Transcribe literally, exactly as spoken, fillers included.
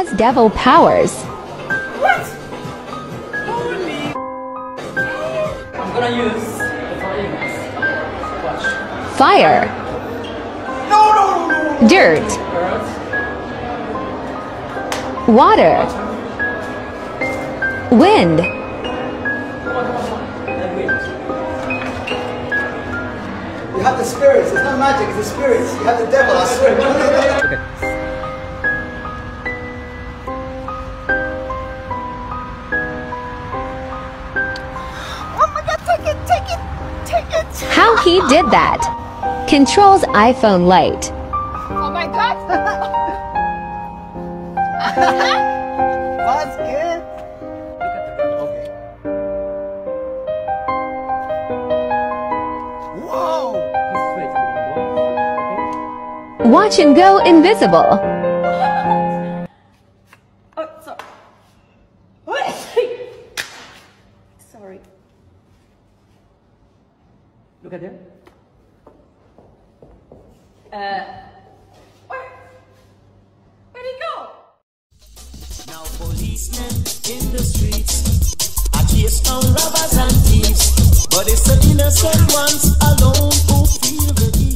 has devil powers? What? Holy! I'm gonna use the fire mask. Watch. Fire. No, no, no, no. Dirt. Earth. Water. Wind. Come on, come on, come on. And wind. You have the spirits. It's not magic, it's the spirits. You have the devil, I swear. Okay. Oh my god, take it, take it, take it! How he did that? Controls iPhone light. Oh my god! That's good. Okay. Whoa! Watch and go invisible. Oh, sorry. What? Sorry. Look at them. Uh, where? Where'd he go? Now policemen in the streets are chase down robbers and thieves, but it's the innocent ones alone who feel the heat.